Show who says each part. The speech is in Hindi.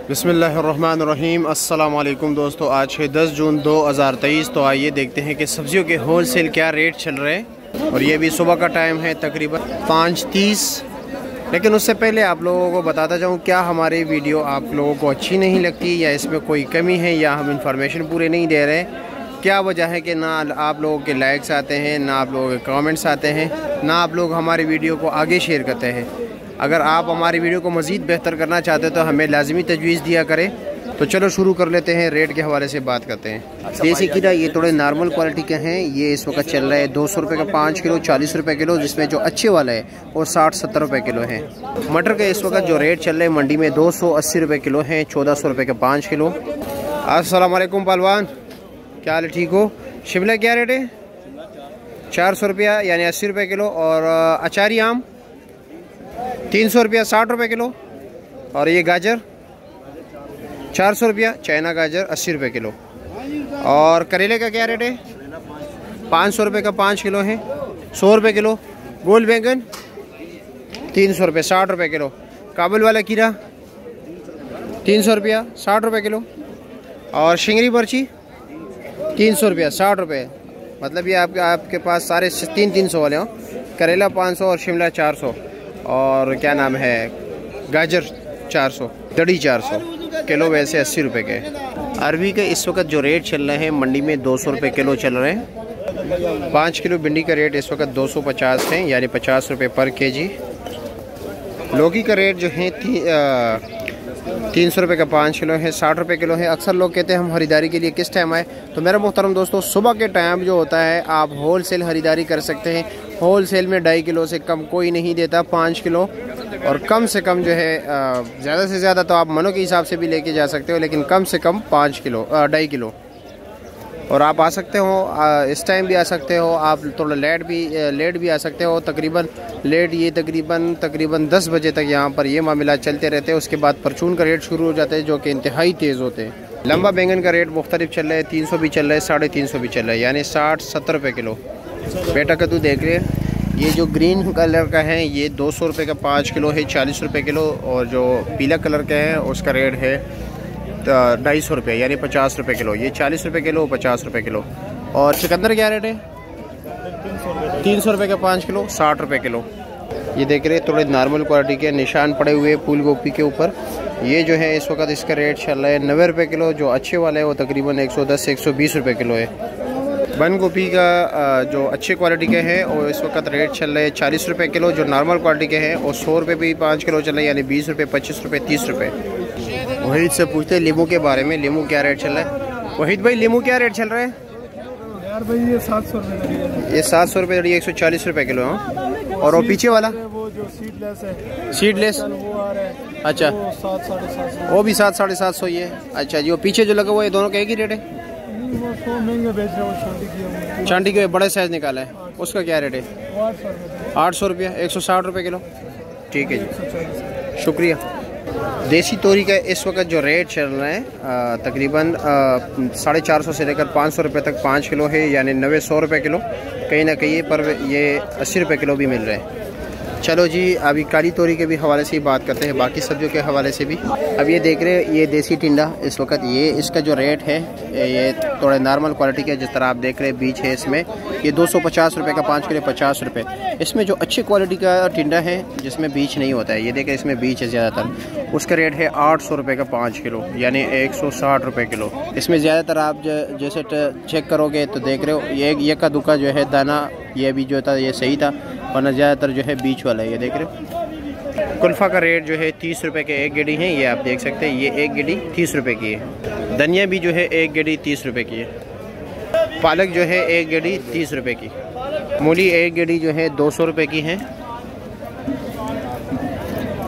Speaker 1: बिस्मिल्लाहिर्रहमानिर्रहीम। अस्सलाम वालेकुम दोस्तों, आज है 10 जून 2023। तो आइए देखते हैं कि सब्जियों के होल सेल क्या रेट चल रहे हैं। और ये भी सुबह का टाइम है, तकरीबन 5:30। लेकिन उससे पहले आप लोगों को बताता जाऊँ, क्या हमारी वीडियो आप लोगों को अच्छी नहीं लगती या इसमें कोई कमी है या हम इंफॉर्मेशन पूरे नहीं दे रहे हैं। क्या वजह है कि ना आप लोगों के लाइक्स आते हैं, ना आप लोगों के कमेंट्स आते हैं, ना आप लोग हमारी वीडियो को आगे शेयर करते हैं। अगर आप हमारी वीडियो को मज़ीद बेहतर करना चाहते हैं तो हमें लाजमी तजवीज़ दिया करें। तो चलो शुरू कर लेते हैं, रेट के हवाले से बात करते हैं। देसी कीड़ा ये थोड़े नॉर्मल क्वालिटी के हैं। ये इस वक्त चल रहा है 200 रुपये का 5 किलो, 40 रुपये किलो, जिसमें जो अच्छे वाला है वो 60-70 रुपये किलो है। मटर के इस वक्त जो रेट चल रहे हैं मंडी में 280 रुपये किलो हैं, 1400 रुपये का 5 किलो। अस्सलाम वालेकुम पहलवान, क्या हाल है, ठीक हो? शिमला क्या रेट है? 400 रुपया यानी 80 रुपये किलो। और अचारी आम 300 रुपया 60 रुपये किलो। और ये गाजर 400 रुपया, चाइना गाजर 80 रुपये किलो। और करेले का क्या रेट है? 500 रुपये का 5 किलो है, 100 रुपये किलो। गोल बैंगन 300 रुपये 60 रुपये किलो। काबुल वाला कीड़ा 300 रुपया 60 रुपये किलो। और शिंगरी पर्ची 300 रुपया 60 रुपये। मतलब ये आपके पास सारे 300 वाले हों। करेला 500 और शिमला 400। और क्या नाम है, गाजर 400, दड़ी 400 किलो, वैसे 80 रुपये के। अरबी के इस वक्त जो रेट चल रहे हैं मंडी में 200 रुपये किलो चल रहे हैं। 5 किलो भिंडी का रेट इस वक्त 250 है, यानी 50 रुपये पर केजी। लौकी का रेट जो है 300 रुपये का 5 किलो है, 60 रुपये किलो है। अक्सर लोग कहते हैं हम खरीदारी के लिए किस टाइम आए, तो मेरा मोहतरम दोस्तों, सुबह के टाइम जो होता है आप होल सेल खरीदारी कर सकते हैं। होल सेल में 2.5 किलो से कम कोई नहीं देता, 5 किलो। और कम से कम जो है ज़्यादा से ज़्यादा तो आप मनों के हिसाब से भी लेके जा सकते हो, लेकिन कम से कम 5 किलो 2.5 किलो। और आप आ सकते हो, इस टाइम भी आ सकते हो, आप थोड़ा लेट भी आ सकते हो। तकरीबन 10 बजे तक यहाँ पर ये मामला चलते रहते हैं। उसके बाद परचून का रेट शुरू हो जाता है, जो कि इंतहाई तेज़ होते हैं। लंबा बैंगन का रेट मुख्तलिफ चल रहा है, 300 भी चल रहा है, 350 भी चल रहा है, यानी 60-70 रुपये किलो। बेटा कद्दू देख रहे हैं, ये जो ग्रीन कलर का है ये 200 रुपये का 5 किलो है, 40 रुपये किलो। और जो पीला कलर का है उसका रेट है 250 रुपये, यानी 50 रुपये किलो। ये 40 रुपये किलो, 50 रुपये किलो। और चुकंदर क्या रेट है? 300 रुपये का 5 किलो, 60 रुपये किलो। ये देख रहे हैं थोड़े नॉर्मल क्वालिटी के निशान पड़े हुए फूल गोभी के ऊपर। ये जो है इस वक्त इसका रेट चल रहा है 90 रुपये किलो। जो अच्छे वाले हैं वो तकरीबन 110 से 120 रुपये किलो है। बंद गोभी का जो अच्छे क्वालिटी के हैं और इस वक्त रेट चल रहे हैं 40 रुपये किलो। जो नॉर्मल क्वालिटी के हैं और 100 रुपये भी 5 किलो चल रहे हैं, यानी 20 रुपये, 25 रुपये, 30 रुपये। वहीद से पूछते हैं लीमू के बारे में, लीमू क्या रेट चल रहा है? वहीद भाई लीमू क्या रेट चल रहा है?
Speaker 2: यार भाई ये 700 रुपये,
Speaker 1: ये 700 रुपये, 140 रुपये किलो है। और वो पीछे वाला
Speaker 2: वो जो सीडलेस है,
Speaker 1: सीडलेस
Speaker 2: वो आ रहा है,
Speaker 1: अच्छा,
Speaker 2: वो 700-750।
Speaker 1: वो भी 700-750 ये। अच्छा जी, वो पीछे जो लगा हुआ है दोनों का एक ही रेट है?
Speaker 2: वो 100 महंगे बेच रहे हो।
Speaker 1: चांदी के बड़े साइज निकाला है, उसका क्या रेट है? 800 रुपया, 160 रुपये किलो। ठीक है जी, शुक्रिया। देसी तोरी का इस वक्त जो रेट चल रहा है तकरीबन 450 से लेकर 500 रुपये तक 5 किलो है, यानी 90-100 रुपये किलो। कहीं ना कहीं पर ये 80 रुपये किलो भी मिल रहे हैं। चलो जी, अभी काली तोरी के भी हवाले से ही बात करते हैं, बाकी सब्जियों के हवाले से भी। अब ये देख रहे हैं ये देसी टिंडा इस वक्त ये इसका जो रेट है ये थोड़े नॉर्मल क्वालिटी के, जिस तरह आप देख रहे हैं बीज है इसमें, ये 250 रुपये का 5 किलो, 50 रुपये। इसमें जो अच्छी क्वालिटी का टिंडा है जिसमें बीज नहीं होता है, ये देखें इसमें बीज है ज़्यादातर, उसका रेट है 800 रुपये का 5 किलो, यानी 160 रुपये किलो। इसमें ज़्यादातर आप जैसे चेक करोगे तो देख रहे हो ये का दुका जो है दाना, ये भी जो था ये सही था, वरना ज़्यादातर जो है बीच वाला है। ये देख रहे हो। कुल्फ़ा का रेट जो है 30 रुपये के 1 गेड़ी है, ये आप देख सकते हैं, ये 1 गेड़ी 30 रुपये की है। धनिया भी जो है 1 गेड़ी 30 रुपये की है। पालक जो है 1 गेड़ी 30 रुपये की। मूली 1 गेड़ी जो है 200 रुपये की है।